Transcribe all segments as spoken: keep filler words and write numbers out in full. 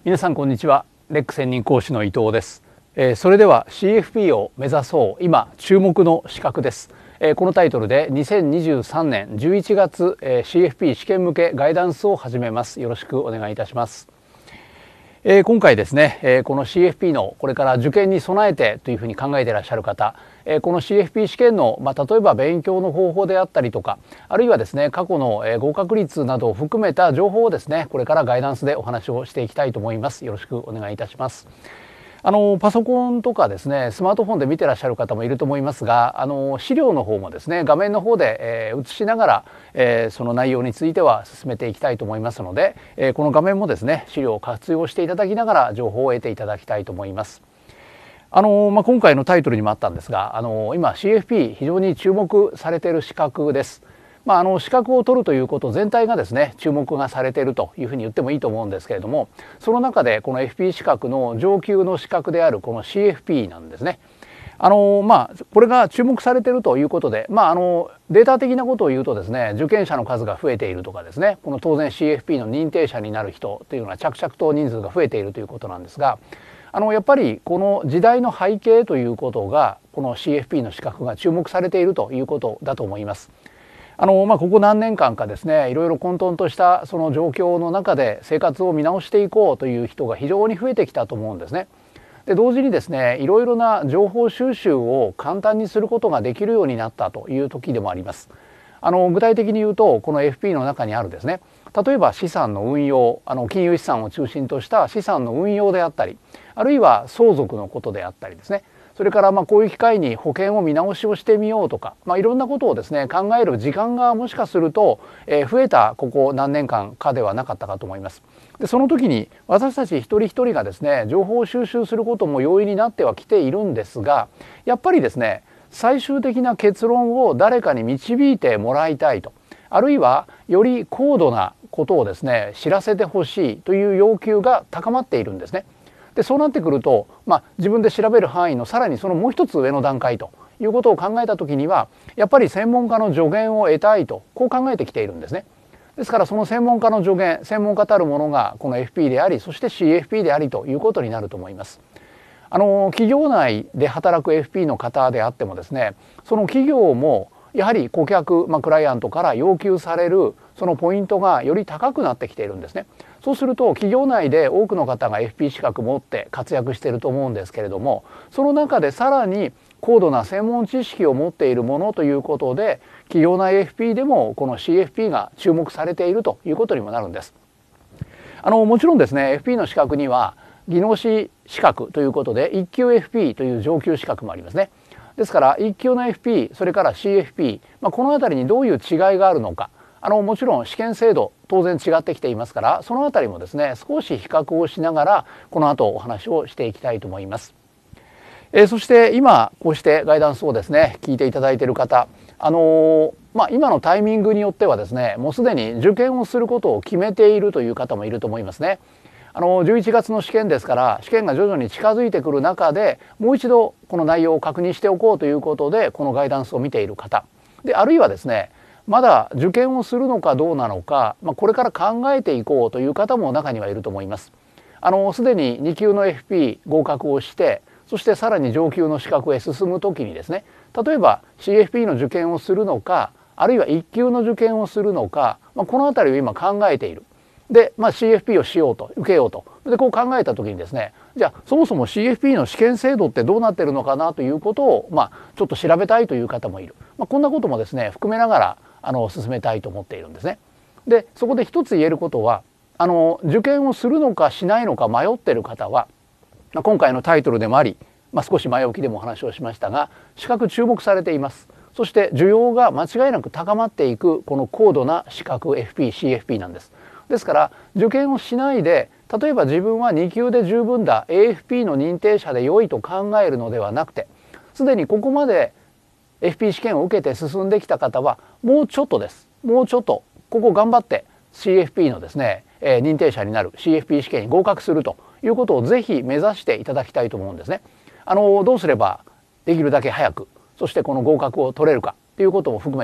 皆さんこんにちは。レック専任講師の伊藤です。えー、それでは シーエフピー を目指そう今注目の資格です。えー、このタイトルでにせんにじゅうさんねんじゅういちがつ、えー、シーエフピー 試験向けガイダンスを始めます。よろしくお願いいたします。えー、今回ですね、えー、この シーエフピー のこれから受験に備えてというふうに考えていらっしゃる方、えー、この シーエフピー 試験の、まあ、例えば勉強の方法であったりとか、あるいはですね過去の、えー、合格率などを含めた情報をですねこれからガイダンスでお話をしていきたいと思います。よろしくお願いいたします。あのパソコンとかですねスマートフォンで見てらっしゃる方もいると思いますが、あの資料の方もですね画面の方で、えー、映しながら、えー、その内容については進めていきたいと思いますので、えー、この画面もですね資料を活用していただきながら情報を得ていただきたいと思います。あのまあ、今回のタイトルにもあったんですが、あの今 シーエフピー 非常に注目されている資格です。まあ、あの資格を取るということ全体がですね注目がされているというふうに言ってもいいと思うんですけれども、その中でこの エフピー 資格の上級の資格であるこの シーエフピー なんですね。あのまあ、これが注目されているということで、まあ、あのデータ的なことを言うとですね受験者の数が増えているとかですね、この当然 シーエフピー の認定者になる人というのは着々と人数が増えているということなんですが、あのやっぱりこの時代の背景ということがこの シーエフピー の資格が注目されているということだと思います。あのまあ、ここ何年間かですねいろいろ混沌としたその状況の中で生活を見直していこうという人が非常に増えてきたと思うんですね。で同時にですねいろいろな情報収集を簡単にすることができるようになったという時でもあります。あの具体的に言うとこの エフピー の中にあるですね例えば資産の運用、あの金融資産を中心とした資産の運用であったり、あるいは相続のことであったりですね、それからまあこういう機会に保険を見直しをしてみようとか、まあ、いろんなことをですね考える時間がもしかすると、えー、増えたここ何年間かではなかったかと思います。でその時に私たち一人一人がですね情報を収集することも容易になってはきているんですが、やっぱりですね最終的な結論を誰かに導いてもらいたいと、あるいはより高度なことをですね知らせてほしいという要求が高まっているんですね。でそうなってくると、まあ、自分で調べる範囲のさらにそのもう一つ上の段階ということを考えた時にはやっぱり専門家の助言を得たいとこう考えてきているんですね。ですからその専門家の助言、専門家たるものがこの エフピー であり、そして シーエフピー でありということになると思います。あの企業内で働く エフピー の方であってもですね、その企業もやはり顧客、まあ、クライアントから要求されるそのポイントがより高くなってきているんですね。そうすると企業内で多くの方が エフピー 資格を持って活躍していると思うんですけれども、その中でさらに高度な専門知識を持っているものということで企業内 エフピー でもこの シーエフピー が注目されているということにもなるんです。あのもちろんですね エフピー の資格には技能士資格ということでいっ級 エフピー という上級資格もありますね。ですからいっ級の エフピー それから シーエフピー、まあ、この辺りにどういう違いがあるのか、あのもちろん試験制度当然違ってきていますから、その辺りもですね少し比較をしながらこの後お話をしていきたいと思います。えー、そして今こうしてガイダンスをですね聞いていただいている方、あのーまあ、今のタイミングによってはですねもうすでに受験をすることを決めているという方もいると思いますね。あのじゅういちがつの試験ですから試験が徐々に近づいてくる中でもう一度この内容を確認しておこうということでこのガイダンスを見ている方で、あるいはですねまだ受験をするのかどうなのか、まあ、これから考えていこうという方も中にはいると思います。あのすでにに級の エフピー 合格をして、そしてさらに上級の資格へ進む時にですね例えば シーエフピー の受験をするのか、あるいはいっ級の受験をするのか、まあ、この辺りを今考えている。で、まあ、シーエフピー をしようと受けようとでこう考えた時にですね、じゃあそもそも シーエフピー の試験制度ってどうなってるのかなということを、まあ、ちょっと調べたいという方もいる、まあ、こんなこともですね含めながらあの進めたいと思っているんですね。でそこで一つ言えることは、あの受験をするのかしないのか迷っている方は、まあ、今回のタイトルでもあり、まあ、少し前置きでもお話をしましたが資格注目されています。そして需要が間違いなく高まっていくこの高度な資格 エフピー、シーエフピー なんです。ですから受験をしないで例えば自分はに級で十分だ エーエフピー の認定者で良いと考えるのではなくて、すでにここまで エフピー 試験を受けて進んできた方はもうちょっとですもうちょっとここ頑張って シーエフピー のですね、えー、認定者になる シーエフピー 試験に合格するということをぜひ目指していただきたいと思うんですね。あのどうすればできるだけ早くそしてこの合格を取れるかということも含めて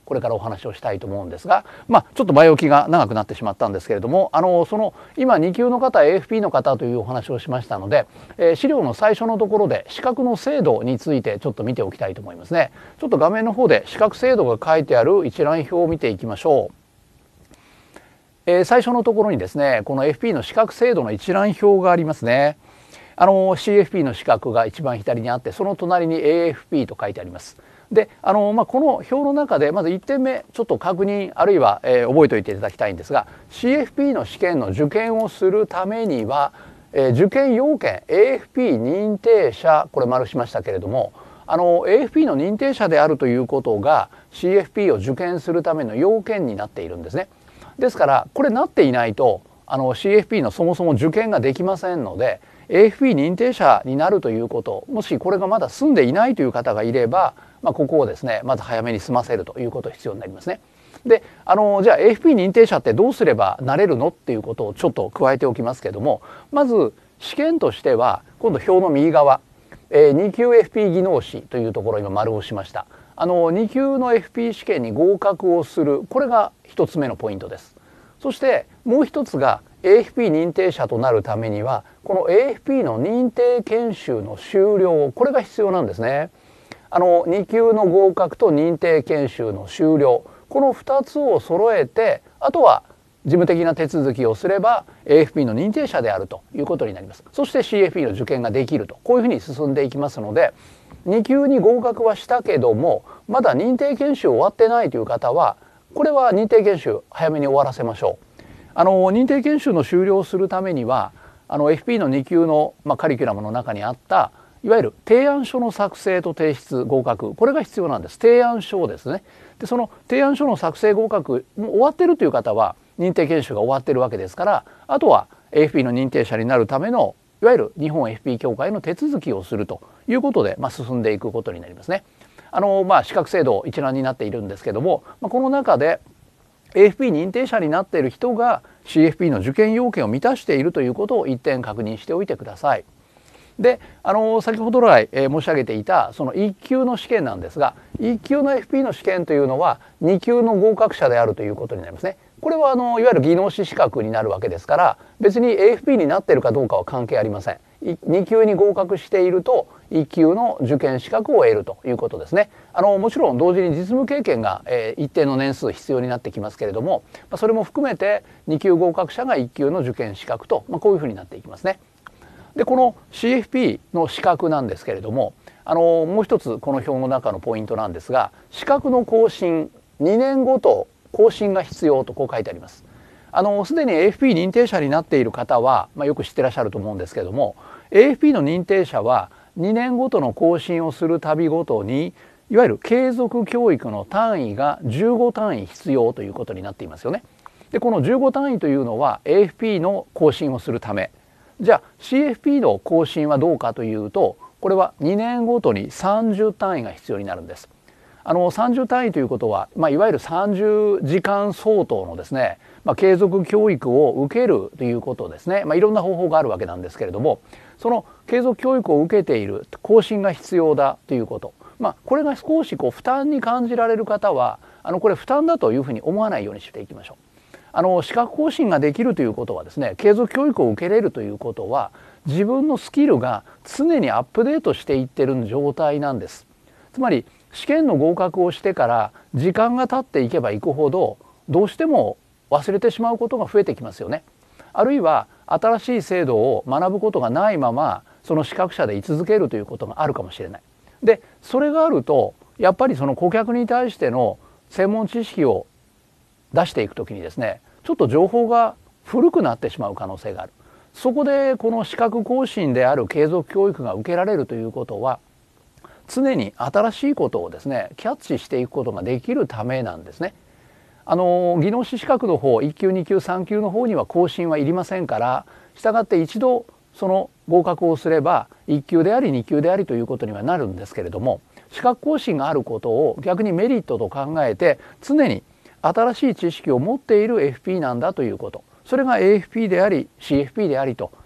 これからお話をしたいと思うんですが、まあ、ちょっと前置きが長くなってしまったんですけれども、あのその今に級の方 エーエフピー の方というお話をしましたので、えー、資料の最初のところで資格の制度についてちょっと見ておきたいと思いますね。ちょっと画面の方で資格制度が書いてある一覧表を見ていきましょう。えー、最初のところにですね、この エーエフピー の資格制度の一覧表がありますね。あの シーエーエフピー の資格が一番左にあって、その隣に エーエフピー と書いてあります。で、あのまあ、この表の中でまずいってんめちょっと確認あるいは、えー、覚えておいていただきたいんですが、 シーエフピー の試験の受験をするためには、えー、受験要件 エーエフピー 認定者、これ丸しましたけれども、あの エーエフピー の認定者であるということが シーエフピー を受験するための要件になっているんですね。ですからこれなっていないとあの シーエフピー のそもそも受験ができませんので、 エーエフピー 認定者になるということ、もしこれがまだ済んでいないという方がいれば、まあ、ここをですねまず早めに済ませるということが必要になりますね。で、あのじゃあ エーエフピー 認定者ってどうすればなれるのっていうことをちょっと加えておきますけれども、まず試験としては今度表の右側、えー、に級 エーエフピー 技能士というところ今丸をしました。あのに級の エーエフピー 試験に合格をする、これが一つ目のポイントです。そしてもう一つが エーエフピー 認定者となるためにはこの エーエフピー の認定研修の修了、これが必要なんですね。あのに級の合格と認定研修の修了、このふたつを揃えて、あとは事務的な手続きをすれば エーエフピー の認定者であるということになります。そして シーエフピー の受験ができると、こういうふうに進んでいきますので、に級に合格はしたけどもまだ認定研修終わってないという方は、これは認定研修早めに終わらせましょう。あの認定研修の修了をするためにはあの エーエフピー のに級の、まあ、カリキュラムの中にあったいわゆる提案書の作成と提出合格、これが必要なんです。提案書ですね。でその提案書の作成合格もう終わってるという方は認定研修が終わってるわけですから、あとは エーエフピー の認定者になるためのいわゆる日本 エーエフピー 協会の手続きをするということで、まあ、進んでいくことになりますね。あの、まあ、資格制度一覧になっているんですけども、まあ、この中で エーエフピー 認定者になっている人が シーエフピー の受験要件を満たしているということを一点確認しておいてください。で、あの先ほど来、えー、申し上げていたそのいっ級の試験なんですが、いっ級の エーエフピー の試験というのはに級の合格者であるということになりますね。これはあのいわゆる技能士資格になるわけですから、別に エーエフピー になっているかどうかは関係ありません。に級に合格しているといっ級の受験資格を得るということですね。あのもちろん同時に実務経験が、えー、一定の年数必要になってきますけれども、まあ、それも含めてに級合格者がいっ級の受験資格と、まあ、こういうふうになっていきますね。でこの シーエフピー の資格なんですけれども、あのもう一つこの表の中のポイントなんですが、資格の更新にねんごと更新が必要とこう書いてあります。あのすでに エーエフピー 認定者になっている方は、まあ、よく知ってらっしゃると思うんですけれども、 エーエフピー の認定者はにねんごとの更新をするたびごとにいわゆる継続教育の単位がじゅうご単位必要ということになっていますよね。でこのじゅうご単位というのは エーエフピー の更新をするため、じゃあ シーエフピー の更新はどうかというと、これはにねんごとにさんじゅう単位が必要になるんです。あのさんじゅう単位ということは、まあ、いわゆるさんじゅうじかん相当のですね、まあ、継続教育を受けるということですね。まあ、いろんな方法があるわけなんですけれども、その継続教育を受けている、更新が必要だということ、まあ、これが少しこう負担に感じられる方は、あのこれ負担だというふうに思わないようにしていきましょう。あの資格更新ができるということはですね、継続教育を受けれるということは自分のスキルが常にアップデートしていってる状態なんです。つまり試験の合格をしてから時間が経っていけばいくほどどうしても忘れてしまうことが増えてきますよね。あるいは新しい制度を学ぶことがないままその資格者で居続けるということがあるかもしれない。でそれがあるとやっぱりその顧客に対しての専門知識を出していくときにですね、ちょっと情報が古くなってしまう可能性がある。そこでこの資格更新である継続教育が受けられるということは、常に新しいことをですねキャッチしていくことができるためなんですね。あの技能士資格の方いっ級に級さん級の方には更新はいりませんから、したがって一度その合格をすればいっ級でありに級でありということにはなるんですけれども、資格更新があることを逆にメリットと考えて常に新しい知識を持っている エーエフピー なんだということ、それが エーエフピー であり シーエフピー でありと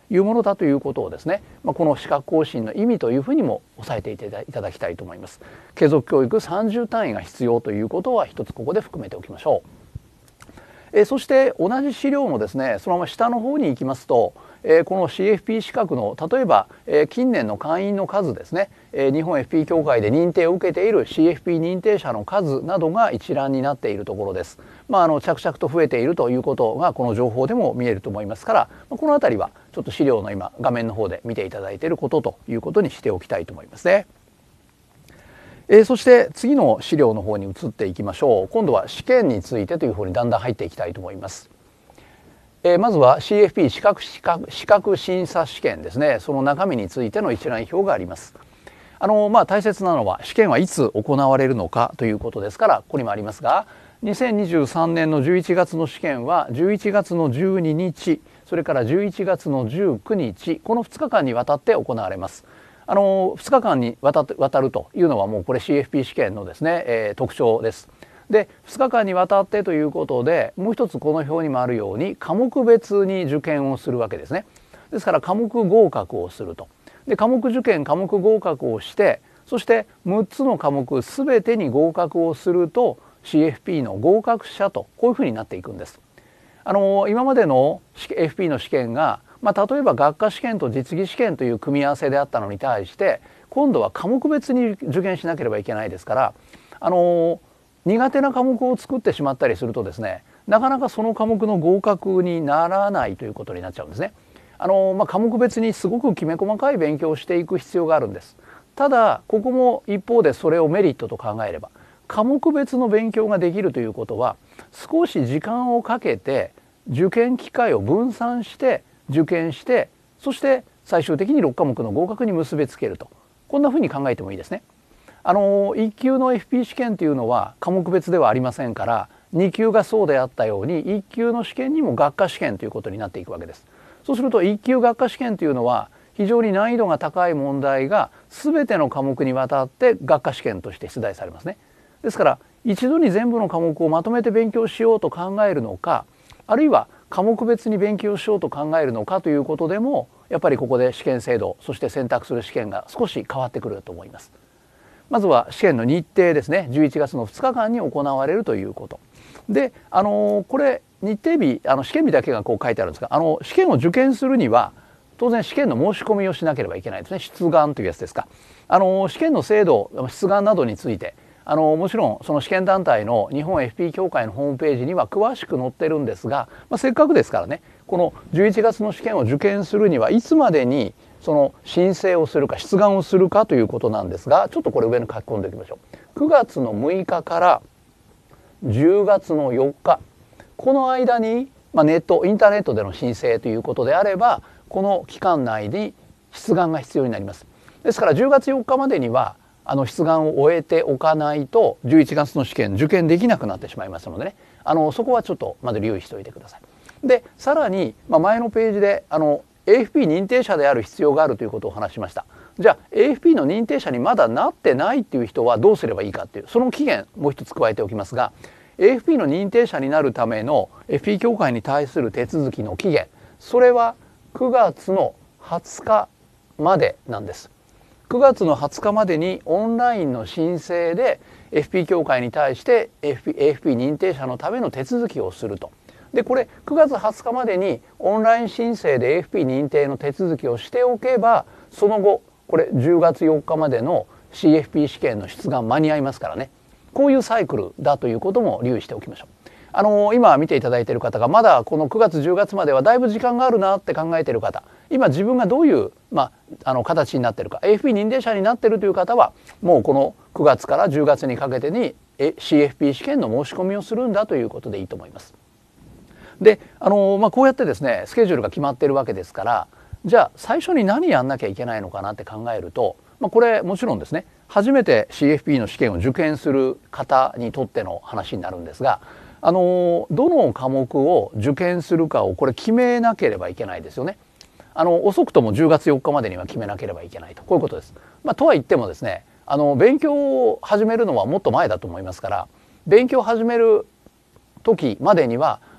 いうものだということをですね、まあ、この資格更新の意味というふうにも押さえていただきたいと思います。継続教育さんじゅう単位が必要ということは一つここで含めておきましょう。えそして同じ資料のですねそのまま下の方に行きますと、えこの シーエフピー 資格の例えば、え近年の会員の数ですね、え日本 エフピー 協会で認定を受けている シーエフピー 認定者の数などが一覧になっているところです。まあ、あの着々と増えているということがこの情報でも見えると思いますから、この辺りはちょっと資料の今画面の方で見ていただいていることということにしておきたいと思いますね。えー、そして次の資料の方に移っていきましょう。今度は試験についてという方にだんだん入っていきたいと思います。えー、まずは シーエフピー 資格資格資格審査試験ですね。その中身についての一覧表があります。あのまあ大切なのは試験はいつ行われるのかということですから、ここにもありますが、にせんにじゅうさんねんのじゅういちがつの試験はじゅういちがつのじゅうににち、それからじゅういちがつのじゅうくにち、このふつかかんにわたって行われます。あのふつかかんにわたって渡るというのはもうこれ シーエフピー 試験のですね、えー、特徴です。でふつかかんにわたってということで、もう一つこの表にもあるように科目別に受験をするわけですね。ですから科目合格をすると。で科目受験科目合格をして、そしてむっつの科目全てに合格をすると シーエフピー の合格者とこういうふうになっていくんです。あの今までの エフピー の試験がまあ、例えば学科試験と実技試験という組み合わせであったのに対して、今度は科目別に受験しなければいけないですから、あの苦手な科目を作ってしまったりするとですね、なかなかその科目の合格にならないということになっちゃうんですね。あの、まあ、科目別にすごくきめ細かい勉強をしていく必要があるんです。ただここも一方でそれをメリットと考えれば、科目別の勉強ができるということは、少し時間をかけて受験機会を分散して受験して、そして最終的にろっかもくの合格に結びつけると、こんなふうに考えてもいいですね。あのいっ級の エフピー 試験というのは科目別ではありませんから、に級がそうであったようにいっ級の試験にも学科試験ということになっていくわけです。そうするといっ級学科試験というのは非常に難易度が高い問題が全ての科目にわたって学科試験として出題されますね。ですから一度に全部の科目をまとめて勉強しようと考えるのか、あるいは科目別に勉強しようと考えるのかということでも、やっぱりここで試験制度、そして選択する試験が少し変わってくると思います。まずは試験の日程ですね。じゅういちがつのふつかかんに行われるということで、あのこれ日程日、あの試験日だけがこう書いてあるんですが、あの試験を受験するには当然試験の申し込みをしなければいけないですね。出願というやつですか。あの試験の制度、出願などについて、あのもちろんその試験団体の日本 エフピー 協会のホームページには詳しく載ってるんですが、まあ、せっかくですからね、このじゅういちがつの試験を受験するにはいつまでにその申請をするか出願をするかということなんですが、ちょっとこれ上に書き込んでおきましょう。くがつのむいかからじゅうがつのよっか、この間に、まあ、ネットインターネットでの申請ということであれば、この期間内に出願が必要になります。ですからじゅうがつよっかまでにはあの出願を終えておかないとじゅういちがつの試験受験できなくなってしまいますのでね、あのそこはちょっとまず留意しておいてください。でさらに、まあ、前のページであの エーエフピー 認定者である必要があるということを話しました。じゃあ エーエフピー の認定者にまだなってないっていう人はどうすればいいかっていう、その期限もう一つ加えておきますが、 エーエフピー の認定者になるための エフピー 協会に対する手続きの期限、それはくがつのはつかまでなんです。くがつのはつかまでにオンラインの申請で エフピー 協会に対して エーエフピー 認定者のための手続きをすると。でこれくがつはつかまでにオンライン申請で エーエフピー 認定の手続きをしておけば、その後これじゅうがつよっかまでの シーエフピー 試験の出願間に合いますからね。こういうサイクルだということも留意しておきましょう。あの今見ていただいている方がまだこのくがつじゅうがつまではだいぶ時間があるなって考えている方、今自分がどういう、まあ、あの形になっているか エーエフピー 認定者になっているという方は、もうこのくがつからじゅうがつにかけてに シーエフピー 試験の申し込みをするんだということでいいと思います。であの、まあ、こうやってですねスケジュールが決まっているわけですから、じゃあ最初に何やんなきゃいけないのかなって考えると、まあ、これもちろんですね、初めて シーエフピー の試験を受験する方にとっての話になるんですが、あのどの科目を受験するかをこれ決めなければいけないですよね。あの遅くともじゅうがつよっかまでには決めなければいけないと、こういうことです。まあ、とは言ってもですね、あの勉強を始めるのはもっと前だと思いますから、勉強を始める時までには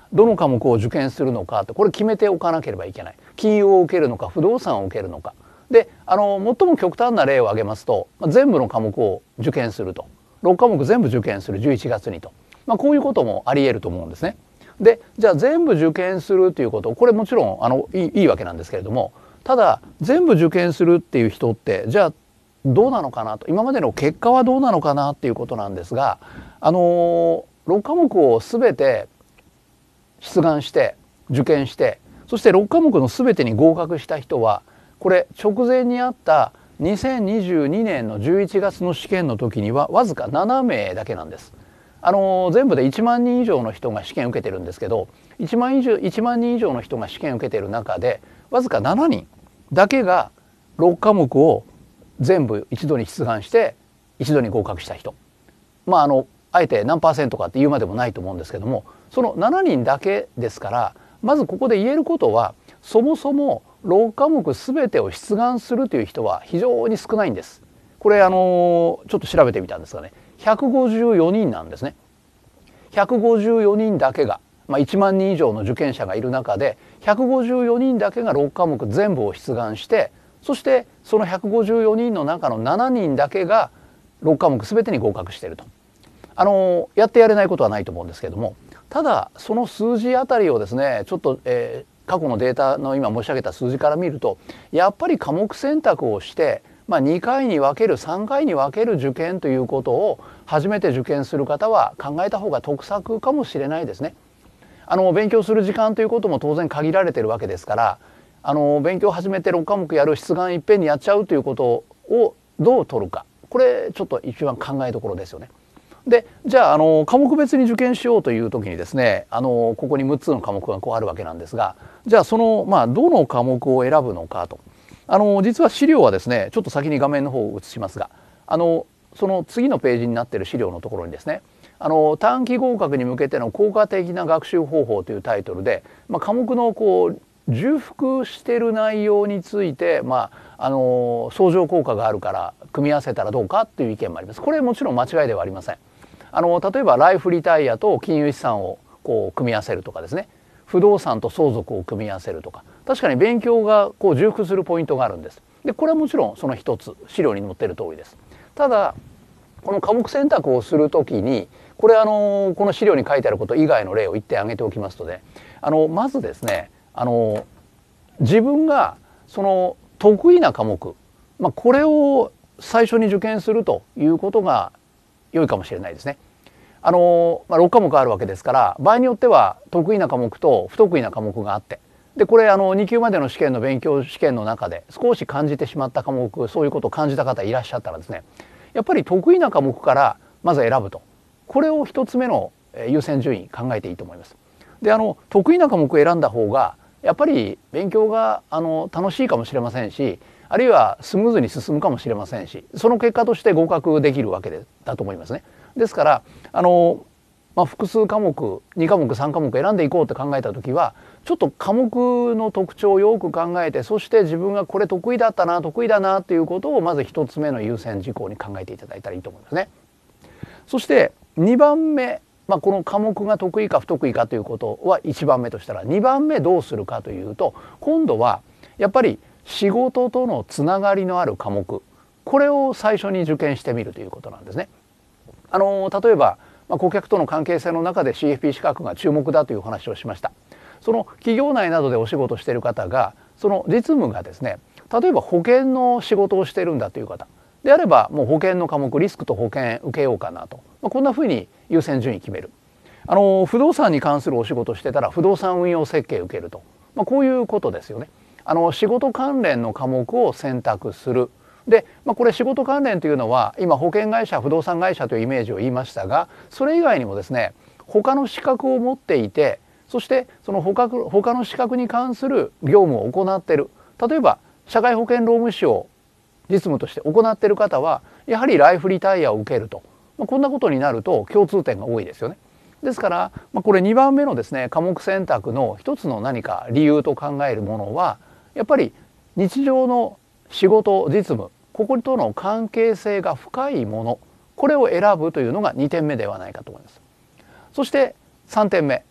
どの科目を受験するのかってこれ決めておかなければいけない。金融を受けるのか不動産を受けるのかで、あの最も極端な例を挙げますと、まあ、全部の科目を受験すると、ろっかもく全部受験するじゅういちがつにと、まあ、こういうこともありえると思うんですね。でじゃあ全部受験するということ、これもちろんあのいいいいわけなんですけれども、ただ全部受験するっていう人ってじゃあどうなのかなと、今までの結果はどうなのかなっていうことなんですが、あのろっかもくを全て出願して受験して、そしてろっかもくの全てに合格した人は、これ直前にあったにせんにじゅうにねんのじゅういちがつの試験の時にはわずかななめいだけなんです。あの全部でいちまんにん以上の人が試験を受けてるんですけど、いちまん以上いちまんにん以上の人が試験を受けてる中でわずかななにんだけがろっかもくを全部一度に出願して一度に合格した人、まああのあえて何パーセントかって言うまでもないと思うんですけども、そのななにんだけですから、まずここで言えることは、そもそもろっかもく全てを出願するという人は非常に少ないんです。これあのちょっと調べてみたんですがね、ひゃくごじゅうよにんなんですね。ひゃくごじゅうよにんだけが、まあ、いちまんにん以上の受験者がいる中でひゃくごじゅうよにんだけがろっかもく全部を出願して、そしてそのひゃくごじゅうよにんの中のななにんだけがろっかもく全てに合格していると。あのやってやれないことはないと思うんですけれども、ただその数字あたりをですね、ちょっと、えー、過去のデータの今申し上げた数字から見ると、やっぱり科目選択をして、まあ、にかいに分けるさんかいに分ける受験ということを初めて受験する方は考えた方が得策かもしれないですね。あの勉強する時間ということも当然限られてるわけですから、あの勉強を始めてろっかもくやる、出願いっぺんにやっちゃうということをどう取るか、これちょっと一番考えどころですよね。でじゃあ、あの科目別に受験しようという時にですね、あのここにむっつの科目がこうあるわけなんですが、じゃあその、まあ、どの科目を選ぶのかと、あの実は資料はですね、ちょっと先に画面の方を映しますが、あのその次のページになっている資料のところにですね、あの短期合格に向けての効果的な学習方法というタイトルで、まあ、科目のこう重複している内容について、まあ、あの相乗効果があるから組み合わせたらどうかという意見もあります。これもちろん間違いではありません。あの例えばライフリタイアと金融資産をこう組み合わせるとかですね、不動産と相続を組み合わせるとか、確かに勉強がこう重複するポイントがあるんです。でこれはもちろんその一つ、資料に載っている通りです。ただこの科目選択をするときに、これあのこの資料に書いてあること以外の例を言って挙げておきますとね、あのまずですね、あの自分がその得意な科目、まあ、これを最初に受験するということが良いかもしれないですね。あの、まあ、ろっかもくあるわけですから、場合によっては得意な科目と不得意な科目があって、でこれあのに級までの試験の勉強試験の中で少し感じてしまった科目、そういうことを感じた方いらっしゃったらですね、やっぱり得意な科目からまず選ぶと、これを一つ目の優先順位考えていいと思います。であの得意な科目を選んだ方がやっぱり勉強があの楽しいかもしれませんし、あるいはスムーズに進むかもしれませんし、その結果として合格できるわけでだと思いますね。ですからあの、まあ、複数科目にかもくさんかもく選んでいこうって考えた時は、ちょっと科目の特徴をよく考えて、そして自分がこれ得意だったな得意だなということをまず一つ目の優先事項に考えていただいたらいいと思いますね。そしてにばんめ、まあ、この科目が得意か不得意かということはいちばんめとしたら、にばんめどうするかというと、今度はやっぱり仕事とのつながりのある科目、これを最初に受験してみるということなんですね。あの例えば、まあ、顧客との関係性の中で シーエフピー 資格が注目だというお話をしました。その企業内などでお仕事している方が、その実務がですね、例えば保険の仕事をしているんだという方であれば、もう保険の科目リスクと保険受けようかなと、まあ、こんなふうに優先順位決める。あの不動産に関するお仕事をしてたら不動産運用設計受けると、まあ、こういうことですよね。あの仕事関連の科目を選択する。で、まあ、これ仕事関連というのは今保険会社不動産会社というイメージを言いましたが、それ以外にもですね、他の資格を持っていて、そしてその他他の資格に関する業務を行っている、例えば社会保険労務士を実務として行っている方はやはりライフリタイアを受けると、まあ、こんなことになると共通点が多いですよね。ですから、まあ、これにばんめのですね、科目選択の一つの何か理由と考えるものは、やっぱり日常の仕事実務、こことの関係性が深いもの、これを選ぶというのがにてんめではないかと思います。そしてさんてんめ、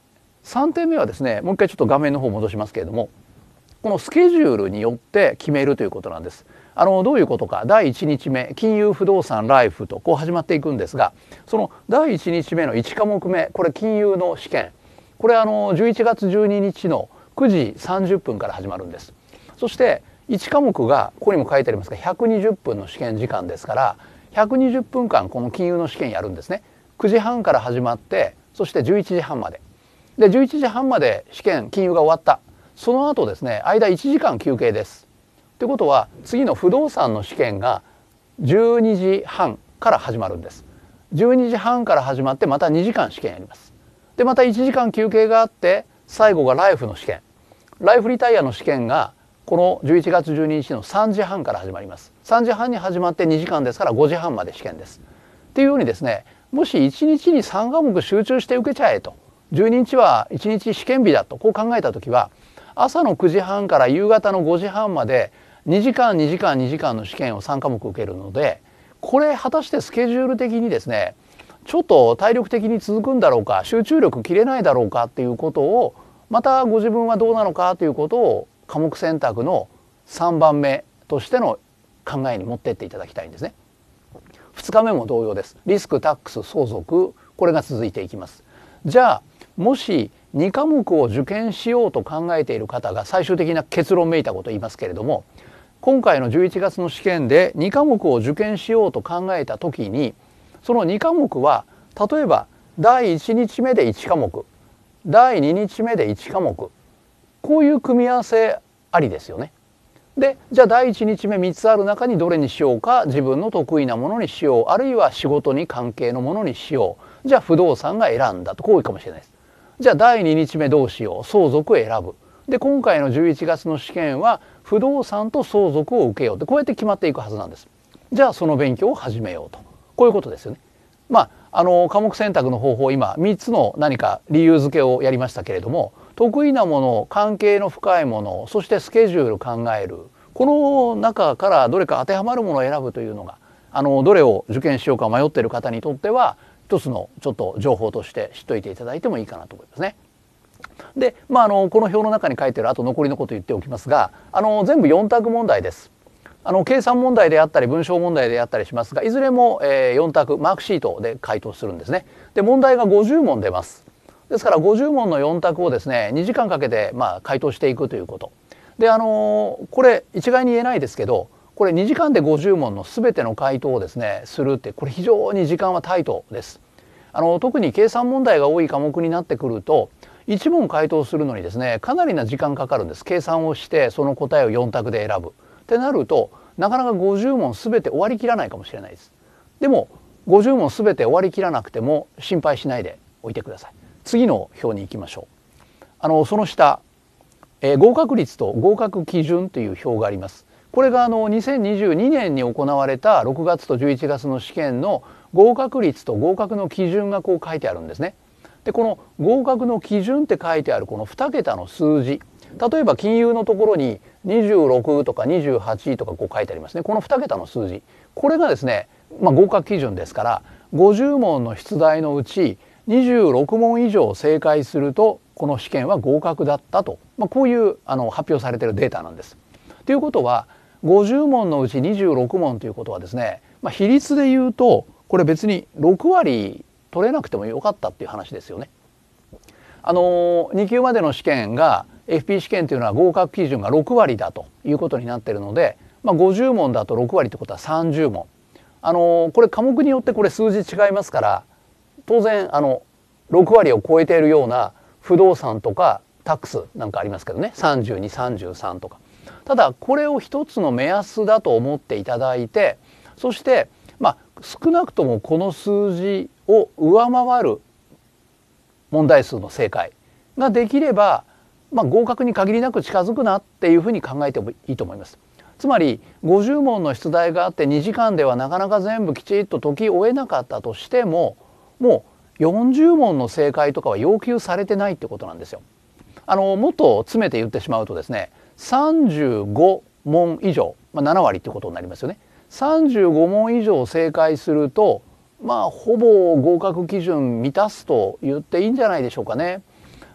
さんてんめはですね、もう一回ちょっと画面の方戻しますけれども、このスケジュールによって決めるということなんです。あのどういうことか、だいいちにちめ金融不動産ライフとこう始まっていくんですが、そのだいいちにちめのいちかもくめ、これ金融の試験、これあのじゅういちがつじゅうににちのくじさんじゅっぷんから始まるんです。そしていちかもくがここにも書いてありますがひゃくにじゅっぷんの試験時間ですから、ひゃくにじゅっぷんかんこの金融の試験やるんですね。くじはんから始まって、そしてじゅういちじはんまででじゅういちじはんまで試験金融が終わった。その後ですね、間いちじかん休憩です。ということは次の不動産の試験がじゅうにじはんから始まるんです。じゅうにじはんから始まってまたにじかん試験やります。でまたいちじかん休憩があって、最後がライフの試験、ライフリタイアの試験がこのじゅういちがつじゅうににちのさんじはんから始まります。さんじはんに始まってにじかんですからごじはんまで試験です。っていうようにですね、もしいちにちにさんかもく集中して受けちゃえと、じゅうににちはいちにち試験日だとこう考えた時は、朝のくじはんから夕方のごじはんまでにじかんにじかんにじかんの試験をさんかもく受けるので、これ果たしてスケジュール的にですね、ちょっと体力的に続くんだろうか、集中力切れないだろうかっていうことを、またご自分はどうなのかということを科目選択のさんばんめとしての考えに持ってっていただきたいんですね。ふつかめも同様です。リスク、タックス、相続、これが続いていきます。じゃあもしにかもくを受験しようと考えている方が最終的な結論めいたことを言いますけれども、今回のじゅういちがつの試験でにかもくを受験しようと考えた時に、そのにかもくは例えばだいいちにちめでいちかもく、だいににちめでいちかもく、こういう組み合わせありですよね。でじゃあだいいちにちめみっつある中にどれにしようか、自分の得意なものにしよう、あるいは仕事に関係のものにしよう、じゃあ不動産が選んだと、こういうかもしれないです。じゃあだいににちめどうしよう、相続を選ぶ。で今回のじゅういちがつの試験は不動産と相続を受けようって、こうやって決まっていくはずなんです。じゃあその勉強を始めようと、こういうことですよね。まああの科目選択の方法、今みっつの何か理由付けをやりましたけれども、得意なもの、関係の深いもの、そしてスケジュール考える、この中からどれか当てはまるものを選ぶというのが、あのどれを受験しようか迷っている方にとっては一つのちょっと情報として知っておいていただいてもいいかなと思いますね。で、まあ、あのこの表の中に書いてあるあと残りのこと言っておきますが、あの全部よん択問題です。あの計算問題であったり文章問題であったりしますが、いずれも、えー、よん択マークシートで回答するんですね。で問題がごじゅうもん出ます。ですからごじゅうもんのよん択をですねにじかんかけてまあ回答していくということ。であのこれ一概に言えないですけど、これにじかんでごじゅうもんの全ての回答をですねするって、これ非常に時間はタイトです。あの特に計算問題が多い科目になってくると、いちもん回答するのにですねかなりな時間かかるんです。計算をしてその答えをよん択で選ぶってなると、なかなかごじゅうもん全て終わりきらないかもしれないです。でもごじゅうもん全て終わりきらなくても心配しないでおいてください。次の表に行きましょう。あのその下、えー、合格率と合格基準という表があります。これがあのにせんにじゅうにねんに行われたろくがつとじゅういちがつの試験の合格率と合格の基準がこう書いてあるんですね。でこの合格の基準って書いてあるこのにけたの数字、例えば金融のところににじゅうろくとかにじゅうはちとかこう書いてありますね。このにけたの数字、これがですね、まあ、合格基準ですから、ごじゅうもんの出題のうちにじゅうろくもん以上正解するとこの試験は合格だったと、まあ、こういうあの発表されているデータなんです。ということはごじゅうもんのうちにじゅうろくもんということはですね、まあ、比率で言うとこれ別にろくわり取れなくてもよかったっていう話ですよね。あのにきゅうまでの試験が エフピー 試験というのは合格基準がろくわりだということになっているので、まあ、ごじゅうもんだとろくわりってことはさんじゅうもん、あのこれ科目によってこれ数字違いますから、当然あのろくわりを超えているような不動産とかタックスなんかありますけどね、さんじゅうに、さんじゅうさんとか。ただこれを一つの目安だと思っていただいて、そしてまあ少なくともこの数字を上回る問題数の正解ができれば、まあ、合格に限りなく近づくなっていうふうに考えてもいいと思います。つまりごじゅうもんの出題があってにじかんではなかなか全部きちっと解き終えなかったとしても、もうよんじゅうもんの正解とかは要求されてないってことなんですよ。あのもっと詰めて言ってしまうとですね、さんじゅうごもん以上、まあ、ななわりってことになりますよね。さんじゅうごもん以上正解すると、まあほぼ合格基準満たすと言っていいんじゃないでしょうかね。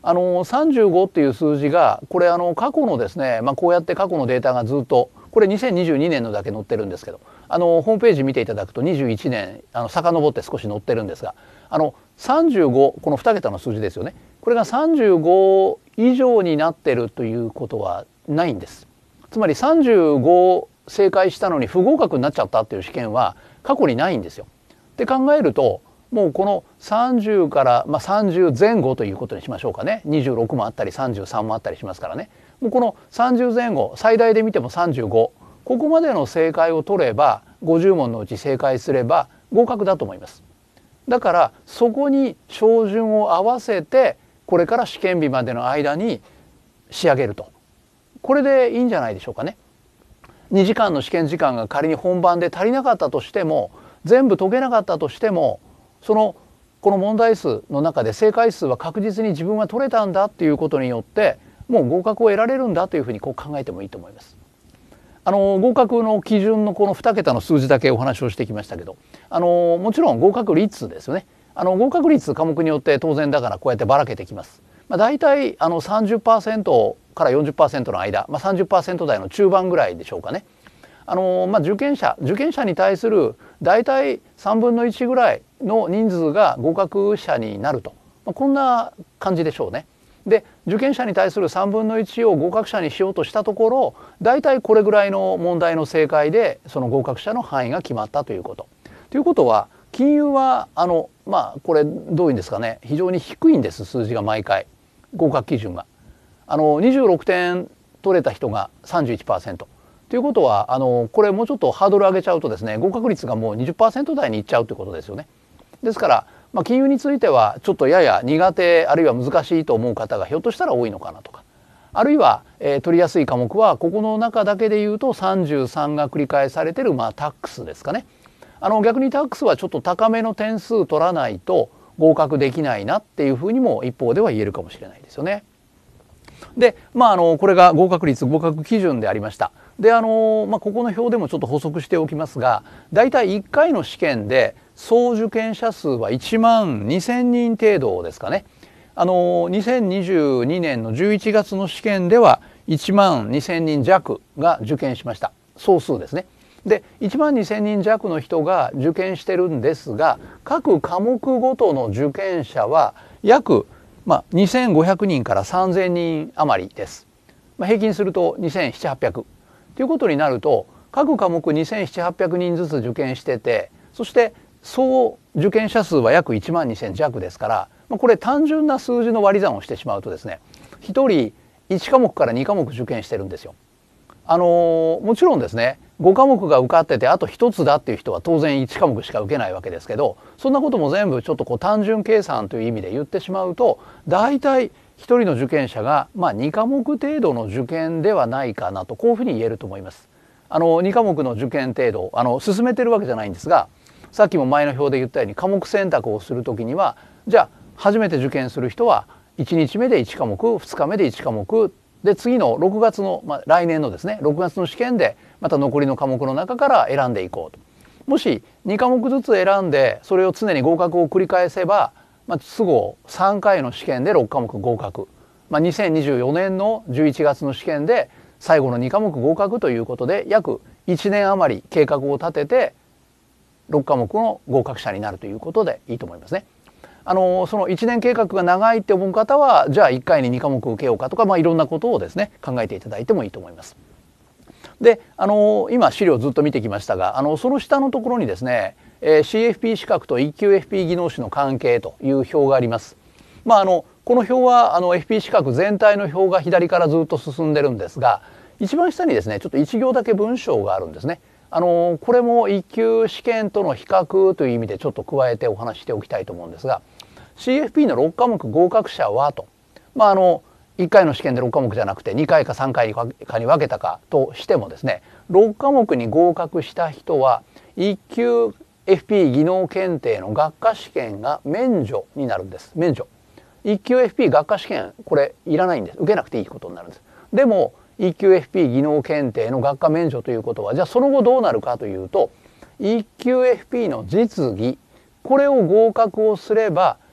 あのさんじゅうごっていう数字がこれあの過去のですね、まあ、こうやって過去のデータがずっとこれにせんにじゅうにねんのだけ載ってるんですけど、あのホームページ見ていただくとにじゅういちねんあの遡って少し載ってるんですが、あのさんじゅうご、このに桁の数字ですよね。これがさんじゅうご以上になってるということはないんです。つまりさんじゅうご正解したのに不合格になっちゃったっていう試験は過去にないんですよ。って考えると、もうこのさんじゅうから、まあ、さんじゅうぜん後ということにしましょうかね。にじゅうろくもあったりさんじゅうさんもあったりしますからね。もうこのさんじゅうぜん後、最大で見てもさんじゅうご、ここまでの正解を取ればごじゅう問のうち正解すれば合格だと思います。だからそこに照準を合わせてこれから試験日までの間に仕上げると、これでいいんじゃないでしょうかね。にじかんの試験時間が仮に本番で足りなかったとしても、全部解けなかったとしても、そのこの問題数の中で正解数は確実に自分は取れたんだっていうことによってもう合格を得られるんだというふうにこう考えてもいいと思います。あの合格の基準のこのに桁の数字だけお話をしてきましたけど、あのもちろん合格率ですよね。あの合格率科目によって当然だからこうやってばらけてきます。まあ、大体あの さんじゅっパーセント から よんじゅっパーセント の間、まあ、さんじゅっパーセント 台の中盤ぐらいでしょうかね。あのまあ、受験者受験者に対する大体さんぶんのいちぐらいの人数が合格者になると、まあ、こんな感じでしょうね。で受験者に対するさんぶんのいちを合格者にしようとしたところ、大体これぐらいの問題の正解でその合格者の範囲が決まったということ。ということは金融はあのまあこれどういうんですかね、非常に低いんです、数字が毎回合格基準が。あのにじゅうろくてん取れた人が さんじゅういちパーセント。ということはあのこれもうちょっとハードル上げちゃうとですね、合格率がもう にじゅっパーセント 台にいっちゃうということですよね。ですから、まあ、金融についてはちょっとやや苦手あるいは難しいと思う方がひょっとしたら多いのかなとか、あるいは、えー、取りやすい科目はここの中だけでいうとさんじゅうさんが繰り返されてる、まあ、タックスですかね。あの逆にタックスはちょっと高めの点数取らないと合格できないなっていうふうにも一方では言えるかもしれないですよね。でまああのこれが合格率合格基準でありました。であの、まあ、ここの表でもちょっと補足しておきますが、だいたいいっかいの試験で総受験者数はいちまんにせんにん程度ですかね。あのにせんにじゅうにねんのじゅういちがつの試験ではいちまんにせんにん弱が受験しました。総数ですね。でいちまんにせんにん弱の人が受験してるんですが、各科目ごとの受験者は約、まあ、にせんごひゃくにんからさんぜんにん余りです。まあ、平均するとにせんななひゃく、はっぴゃくということになると、各科目にせんななひゃく、はっぴゃくにんずつ受験してて、そして総受験者数は約いちまんにせん弱ですから、まあ、これ単純な数字の割り算をしてしまうとですね、ひとりいち科目からに科目受験してるんですよ。あのもちろんですね、ご科目が受かっててあとひとつだっていう人は当然いち科目しか受けないわけですけど、そんなことも全部ちょっとこう単純計算という意味で言ってしまうと、大体ひとりの受験者がまあに科目程度の受験ではないかなと、こういうふうに言えると思います。あのに科目の受験程度あの進めてるわけじゃないんですが、さっきも前の表で言ったように科目選択をするときには、じゃあ初めて受験する人はいちにちめでいち科目、ふつかめでいち科目で、次のろくがつの、まあ、来年のですねろくがつの試験でまた残りの科目の中から選んでいこうと。もしに科目ずつ選んでそれを常に合格を繰り返せば、まあ、都合さんかいの試験でろっ科目合格、まあ、にせんにじゅうよねんのじゅういちがつの試験で最後のに科目合格ということで、約いちねん余り計画を立ててろっ科目の合格者になるということでいいと思いますね。あのそのいちねん計画が長いって思う方は、じゃあいっかいにに科目受けようかとか、まあ、いろんなことをですね考えていただいてもいいと思います。であの今資料ずっと見てきましたが、あのその下のところにですね シーエフピー 資格と イーキューエフピー 技能士の関係という表があります。まあ、あのこの表はあの エフピー 資格全体の表が左からずっと進んでるんですが、一番下にですねちょっといち行だけ文章があるんですね。あのこれもいっ級試験との比較という意味でちょっと加えてお話ししておきたいと思うんですが、 シーエフピー のろっ科目合格者はと、まああのいっかいの試験でろっ科目じゃなくてにかいかさんかいかに分けたかとしてもですね、ろっ科目に合格した人はいっ級 エフピー 技能検定の学科試験が免除になるんです。免除。いっ級 エフピー 学科試験これいらないんです。受けなくていいことになるんです。でもいっ級 エフピー 技能検定の学科免除ということは、じゃあその後どうなるかというと、いっ級 エフピー の実技これを合格をすれば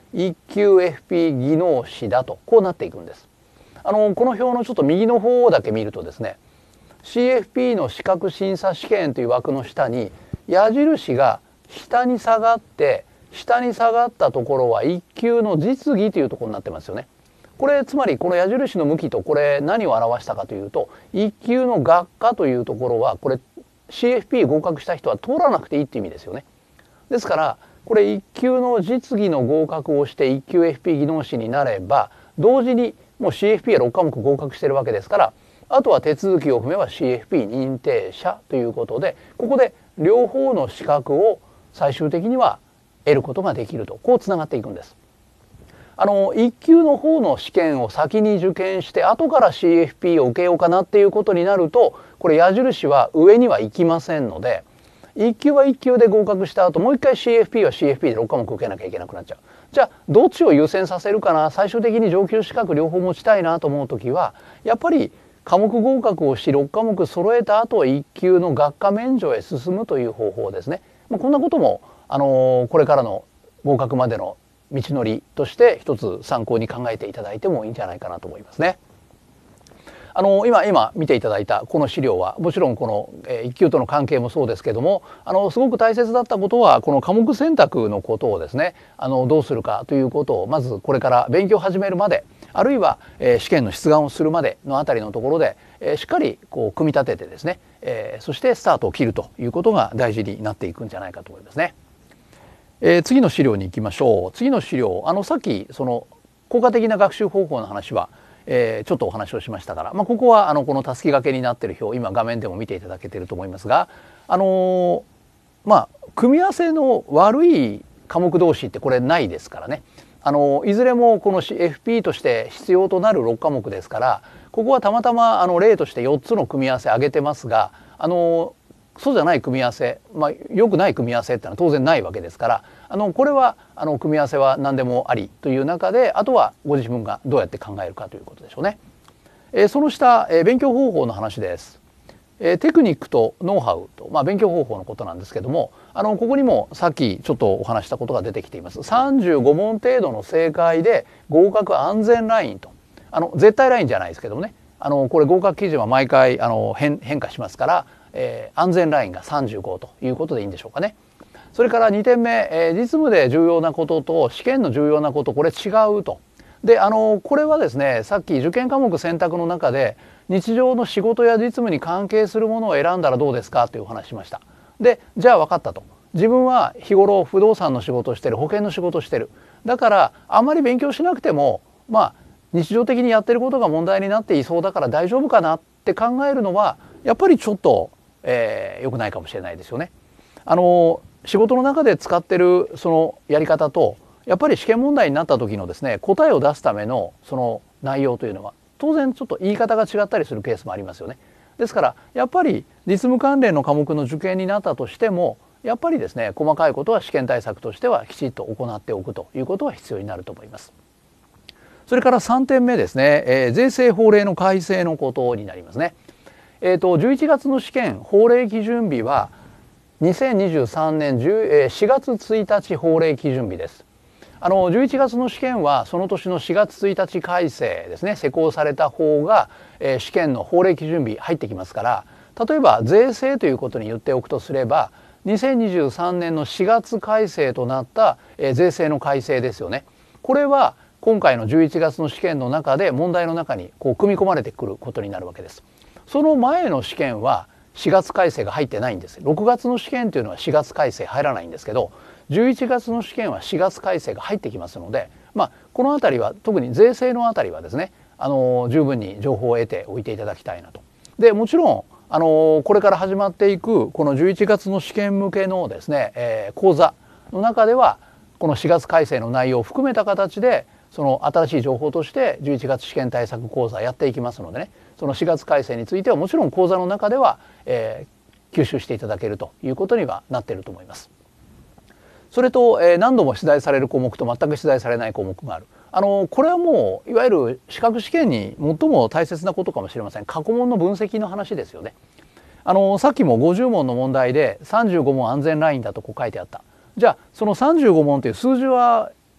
いっきゅうエフピー 技能士だとこうなっていくんです。あのこの表のちょっと右の方だけ見るとですね シーエフピー の資格審査試験という枠の下に矢印が下に下がって下に下がったところはいっ級の実技というところになってますよね。これつまりこの矢印の向きとこれ何を表したかというといっ級の学科というところはこれ シーエフピー 合格した人は通らなくていいって意味ですよね。ですからこれいっ級の実技の合格をしていっ級エフピー 技能士になれば同時にもう シーエフピー はろく科目合格してるわけですからあとは手続きを踏めば シーエフピー 認定者ということでここで両方の資格を最終的には得ることができるとこうつながっていくんです。あのいっ級の方の試験を先に受験して後から シーエフピー を受けようかなっていうことになるとこれ矢印は上には行きませんのでいっ級はいっ級で合格した後もう一回 シーエフピー は シーエフピー でろく科目受けなきゃいけなくなっちゃう。じゃあどっちを優先させるかな最終的に上級資格両方持ちたいなと思う時はやっぱり科目合格をしろく科目揃えた後いっ級の学科免除へ進むという方法ですね。まあ、こんなこともあのこれからの合格までの道のりとして一つ参考に考えていただいてもいいんじゃないかなと思いますね。あの今今見ていただいたこの資料はもちろんこのいっ級との関係もそうですけどもあのすごく大切だったことはこの科目選択のことをですねあのどうするかということをまずこれから勉強を始めるまであるいは試験の出願をするまでのあたりのところでしっかりこう組み立ててですねそしてスタートを切るということが大事になっていくんじゃないかと思いますね。えー、次の資料に行きましょう。次の資料あのさっきその効果的な学習方法の話は、えー、ちょっとお話をしましたから、まあ、ここはあのこのたすき掛けになっている表今画面でも見ていただけていると思いますがあのー、まあ組み合わせの悪い科目同士ってこれないですからねあのいずれもこの エフピー として必要となるろく科目ですからここはたまたまあの例としてよっつの組み合わせ挙げてますがあのそうじゃない組み合わせ、まあ、良くない組み合わせってのは当然ないわけですからあのこれはあの組み合わせは何でもありという中であとはご自分がどうやって考えるかということでしょうね。えー、その下、えー、勉強方法の話です。えー、テクニックとノウハウと、まあ、勉強方法のことなんですけどもあのここにもさっきちょっとお話したことが出てきています。さんじゅうご問程度の正解で合格安全ラインとあの絶対ラインじゃないですけどもねあのこれ合格基準は毎回あの 変, 変化しますからえー、安全ラインがさんじゅうごということでいいんでしょうかね。それからにてんめ、えー、実務で重要なことと試験の重要なことこれ違うと。であのこれはですねさっき受験科目選択の中で日常の仕事や実務に関係するものを選んだらどうですかというお話しました。でじゃあ分かったと。自分は日頃不動産の仕事をしてる保険の仕事をしてるだからあんまり勉強しなくてもまあ日常的にやってることが問題になっていそうだから大丈夫かなって考えるのはやっぱりちょっとえー、良くないかもしれないですよね。あの仕事の中で使ってるそのやり方とやっぱり試験問題になった時のですね答えを出すためのその内容というのは当然ちょっと言い方が違ったりするケースもありますよね。ですからやっぱり実務関連の科目の受験になったとしてもやっぱりですね細かいことは試験対策としてはきちっと行っておくということが必要になると思います。それからさんてんめですね、えー、税制法令の改正のことになりますね。えー、とじゅういちがつの試験法令基準日はにせんにじゅうさんねんしがつついたち法令基準日です。あのじゅういちがつの試験はその年のしがつついたち改正ですね施行された法が、えー、試験の法令基準日入ってきますから例えば税制ということに言っておくとすればにせんにじゅうさんねんのしがつ改正となった、えー、税制の改正ですよね。これは今回のじゅういちがつの試験の中で問題の中にこう組み込まれてくることになるわけです。その前の試験はしがつ改正が入ってないんです。ろくがつの試験というのはしがつ改正入らないんですけどじゅういちがつの試験はしがつ改正が入ってきますので、まあ、この辺りは特に税制の辺りはですねあの十分に情報を得ておいていただきたいなと。でもちろんあのこれから始まっていくこのじゅういちがつの試験向けのですね、えー、講座の中ではこのしがつ改正の内容を含めた形でその新しい情報としてじゅういちがつ試験対策講座やっていきますのでねそのしがつ改正についてはもちろん講座の中では、えー、吸収していただけるということにはなっていると思います。それと、えー、何度も出題される項目と全く出題されない項目がある。あのこれはもういわゆる資格試験に最も大切なことかもしれません。過去問の分析の話ですよね。あのさっきもごじゅう問の問題でさんじゅうご問安全ラインだとこう書いてあった。じゃあそのさんじゅうご問という数字は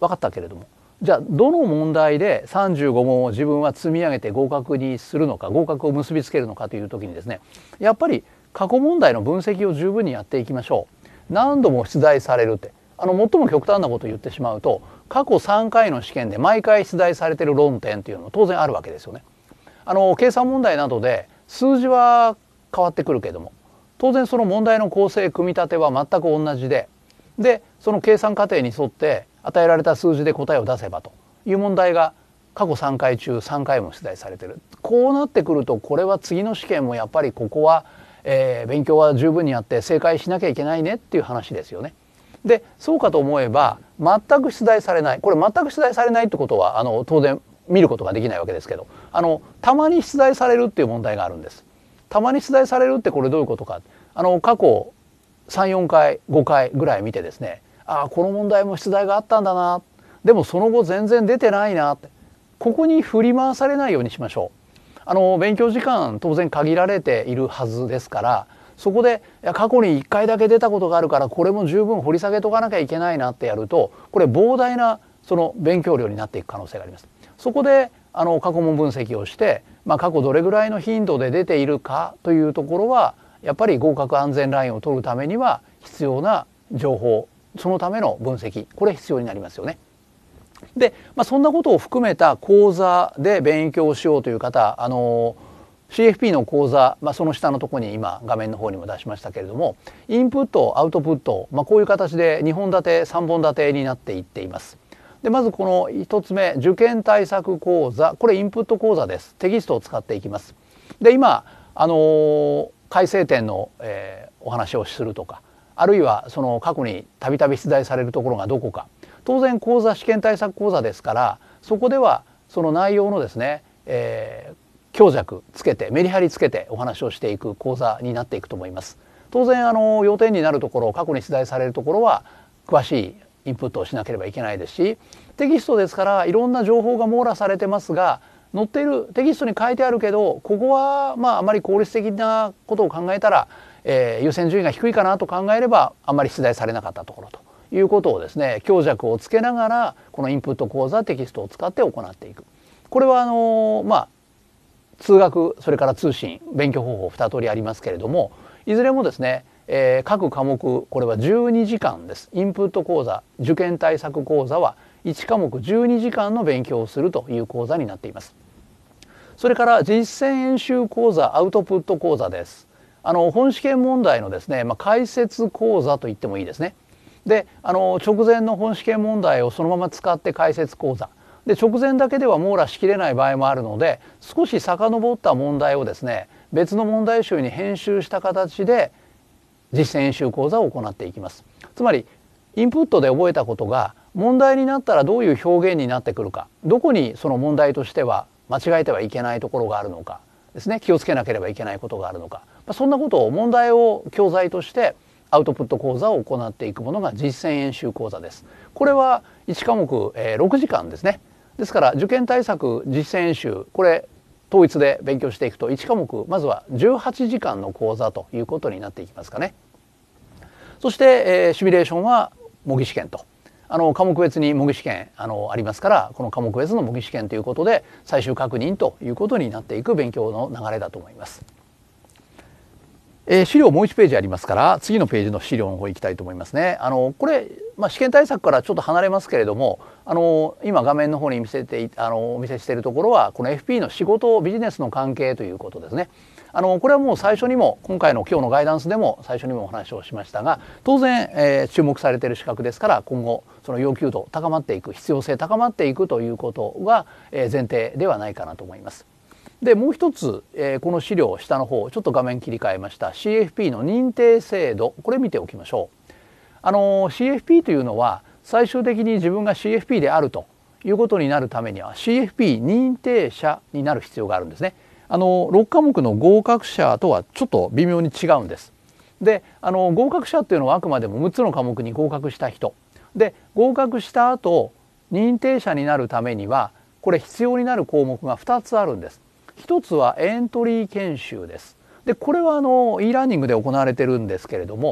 分かったけれども、じゃあどの問題でさんじゅうごもんを自分は積み上げて合格にするのか、合格を結びつけるのかという時にですね、やっぱり過去問題の分析を十分にやっていきましょう。何度も出題されるって、あの最も極端なことを言ってしまうと、過去さんかいの試験で毎回出題されている論点というのも当然あるわけですよね。あの計算問題などで数字は変わってくるけれども、当然その問題の構成組み立ては全く同じで、でその計算過程に沿って与えられた数字で答えを出せばという問題が過去さんかい中さんかいも出題されている。こうなってくると、これは次の試験もやっぱりここは、えー、勉強は十分にやって正解しなきゃいけないねっていう話ですよね。でそうかと思えば全く出題されない、これ全く出題されないってことはあの当然見ることができないわけですけど、あのたまに出題されるっていう問題があるんです。たまに出題されるってこれどういうことか、あの過去さんよんかいごかいぐらい見てですね、ああこの問題も出題があったんだな、でもその後全然出てないなって、ここに振り回されないようにしましょう。あの勉強時間当然限られているはずですから、そこでいや過去にいっかいだけ出たことがあるからこれも十分掘り下げとかなきゃいけないなってやると、これ膨大なその勉強量になっていく可能性があります。そこであの過去問分析をして、まあ、過去どれぐらいの頻度で出ているかというところはやっぱり合格安全ラインを取るためには必要な情報、そのための分析、これ必要になりますよね。で、まあ、そんなことを含めた講座で勉強しようという方、あの シーエフピー の講座、まあ、その下のところに今画面の方にも出しましたけれども、インプットアウトプット、まあ、こういう形でにほん立てさんぼん立てになっていっています。でまずこのひとつめ、受験対策講座、これインプット講座です。テキストを使っていきます。で今あの改正点の、えー、お話をするとか、あるいはその過去にたびたび出題されるところがどこか、当然講座試験対策講座ですから、そこではその内容のですね、えー、強弱つけてメリハリつけてお話をしていく講座になっていくと思います。当然あの要点になるところ、過去に出題されるところは詳しいインプットをしなければいけないですし、テキストですからいろんな情報が網羅されてますが、載っているテキストに書いてあるけど、ここはまああまり効率的なことを考えたら、えー、優先順位が低いかなと考えればあんまり出題されなかったところということをですね、強弱をつけながらこのインプット講座テキストを使って行っていく。これはあのまあ通学、それから通信、勉強方法に通りありますけれども、いずれもですね、えー、各科目これはじゅうにじかんです。インプット講座、受験対策講座はいちかもくじゅうにじかんの勉強をするという講座になっています。それから実践演習講座、アウトプット講座です。あの本試験問題のですね、まあ、解説講座と言ってもいいですね。であの直前の本試験問題をそのまま使って解説講座で、直前だけでは網羅しきれない場合もあるので、少し遡った問題をですね、別の問題集に編集した形で実践演習講座を行っていきます。つまりインプットで覚えたことが問題になったらどういう表現になってくるか、どこにその問題としては間違えてはいけないところがあるのかですね、気をつけなければいけないことがあるのか、そんなことを問題を教材としてアウトプット講座を行っていくものが実践演習講座です。これはいちかもく、えー、ろくじかんですね。ですから受験対策実践演習、これ統一で勉強していくといちかもくまずはじゅうはちじかんの講座ということになっていきますかね。そして、えー、シミュレーションは模擬試験と、あの科目別に模擬試験あのありますから、この科目別の模擬試験ということで最終確認ということになっていく勉強の流れだと思います。えー、資料もういちページありますから、次のページの資料の方行きたいと思いますね。あのこれ、まあ、試験対策からちょっと離れますけれども、あの今画面の方に見せてあのお見せしているところはこの エフピー の仕事ビジネスの関係ということですね。あのこれはもう最初にも今回の今日のガイダンスでも最初にもお話をしましたが、当然、えー、注目されている資格ですから、今後その要求度高まっていく、必要性高まっていくということが、えー、前提ではないかなと思います。でもう一つ、えー、この資料下の方ちょっと画面切り替えました シーエフピー の認定制度、これ見ておきましょう。あの シーエフピー というのは最終的に自分が シーエフピー であるということになるためには シーエフピー 認定者になる必要があるんですね。あのろくかもくの合格者とはちょっと微妙に違うんです。であの合格者っていうのはあくまでもむっつの科目に合格した人で、合格した後認定者になるためにはこれ必要になる項目がふたつあるんです。一つはエントリー研修です。でこれはあの e ラーニングで行われてるんですけれども、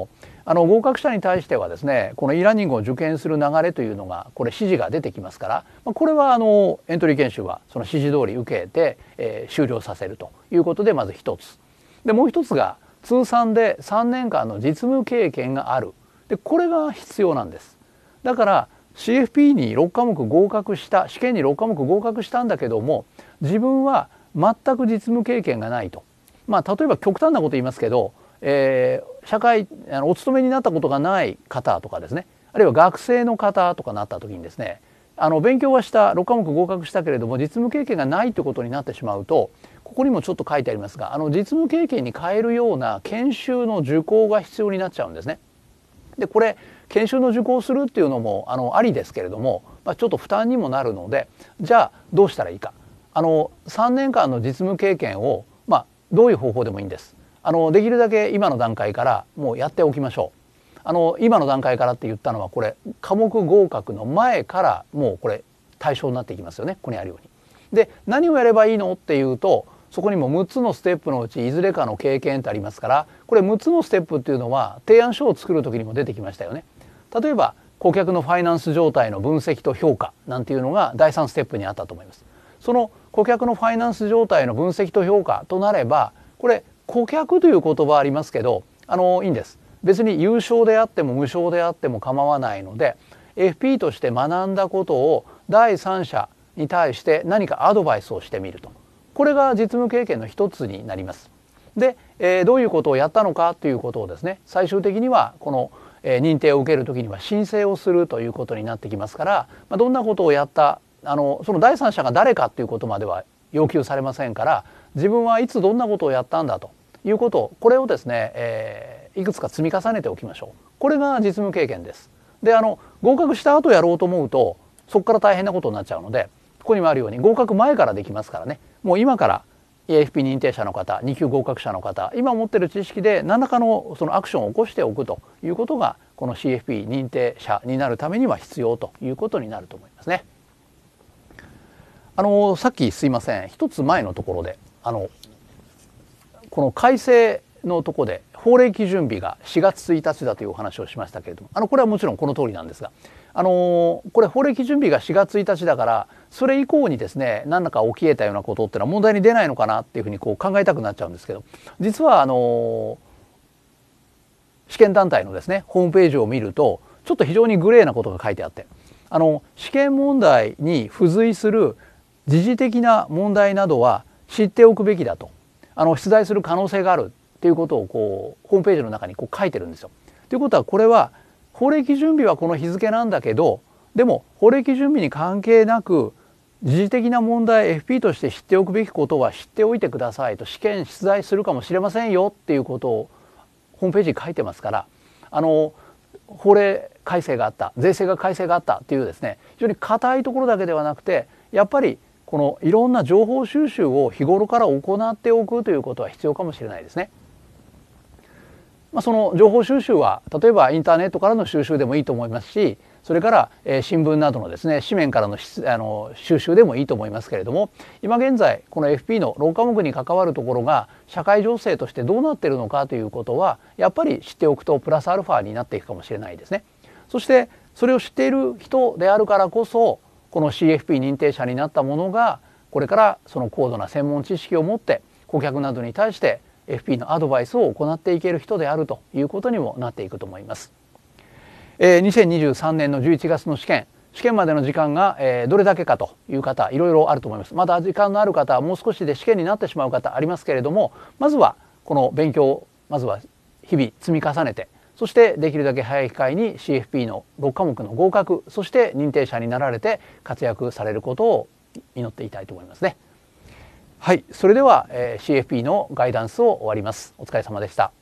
あの合格者に対してはですね、この e ラーニングを受験する流れというのがこれ指示が出てきますから、まあ、これはあのエントリー研修はその指示通り受けて、えー、終了させるということでまず一つ。でもう一つが通算でさんねんかんの実務経験がある。でこれが必要なんです。だから シーエフピー にろくかもく合格した試験にろくかもく合格したんだけども自分は全く実務経験がないと。まあ例えば極端なこと言いますけど、えー、社会あのお勤めになったことがない方とかですね、あるいは学生の方とかなった時にですね、あの勉強はしたろくかもく合格したけれども実務経験がないということになってしまうと、ここにもちょっと書いてありますが、あの実務経験に変えるような研修の受講が必要になっちゃうんですね。でこれ研修の受講するっていうのもあのありですけれども、まあ、ちょっと負担にもなるので、じゃあどうしたらいいか。あのさんねんかんの実務経験を、まあ、どういう方法でもいいんです。あのできるだけ今の段階からもうやっておきましょう。あの今の段階からって言ったのはこれ科目合格の前からもうこれ対象になっていきますよね、ここにあるように。で何をやればいいのっていうと、そこにもむっつのステップのうちいずれかの経験ってありますから、これむっつのステップっていうのは提案書を作る時にも出てきましたよね。例えば顧客のファイナンス状態の分析と評価なんていうのがだいさんステップにあったと思います。その顧客のファイナンス状態の分析と評価となれば、これ顧客という言葉ありますけど、あのいいんです。別に有償であっても無償であっても構わないので、 エフピー として学んだことを第三者に対して何かアドバイスをしてみると、これが実務経験の一つになります。で、えー、どういうことをやったのかということをですね、最終的にはこの、えー、認定を受ける時には申請をするということになってきますから、まあ、どんなことをやった、あのその第三者が誰かということまでは要求されませんから、自分はいつどんなことをやったんだということ、これをですね、えー、いくつか積み重ねておきましょう。これが実務経験です。で、あの合格した後やろうと思うとそこから大変なことになっちゃうので、ここにもあるように合格前からできますからね、もう今から イーエフピー 認定者の方、に級合格者の方、今持っている知識で何らかのそのアクションを起こしておくということが、この シーエフピー 認定者になるためには必要ということになると思いますね。あのさっきすいません、一つ前のところであのこの改正のところで法令基準日がしがつついたちだというお話をしましたけれども、あのこれはもちろんこの通りなんですが、あのこれ法令基準日がしがつついたちだから、それ以降にですね何らか起きえたようなことっていうのは問題に出ないのかなっていうふうにこう考えたくなっちゃうんですけど、実はあの試験団体のですねホームページを見るとちょっと非常にグレーなことが書いてあって、あの試験問題に付随する時事的な問題などは知っておくべきだと、あの出題する可能性があるっていうことをこうホームページの中にこう書いてるんですよ。ということはこれは法令基準日はこの日付なんだけど、でも法令基準日に関係なく時事的な問題 エフピー として知っておくべきことは知っておいてくださいと、試験出題するかもしれませんよっていうことをホームページに書いてますから、あの法令改正があった、税制が改正があったっていうですね非常に固いところだけではなくて、やっぱりこのいろんな情報収集を日頃から行っておくということは必要かもしれないですね。まあ、その情報収集は例えばインターネットからの収集でもいいと思いますし、それから、えー、新聞などのですね紙面からのあの収集でもいいと思いますけれども、今現在この エフピー のろくかもくに関わるところが社会情勢としてどうなっているのかということはやっぱり知っておくとプラスアルファになっていくかもしれないですね。そしてそれを知っている人であるからこそ、この シーエフピー 認定者になったものがこれからその高度な専門知識を持って顧客などに対して エフピー のアドバイスを行っていける人であるということにもなっていくと思います。えー、にせんにじゅうさんねんのじゅういちがつの試験試験までの時間が、えー、どれだけかという方いろいろあると思います。まだ時間のある方はもう少しで試験になってしまう方ありますけれども、まずはこの勉強をまずは日々積み重ねて、そしてできるだけ早い機会に シーエフピー のろくかもくの合格、そして認定者になられて活躍されることを祈っていたいと思いますね。はい、それでは、えー、シーエフピー のガイダンスを終わります。お疲れ様でした。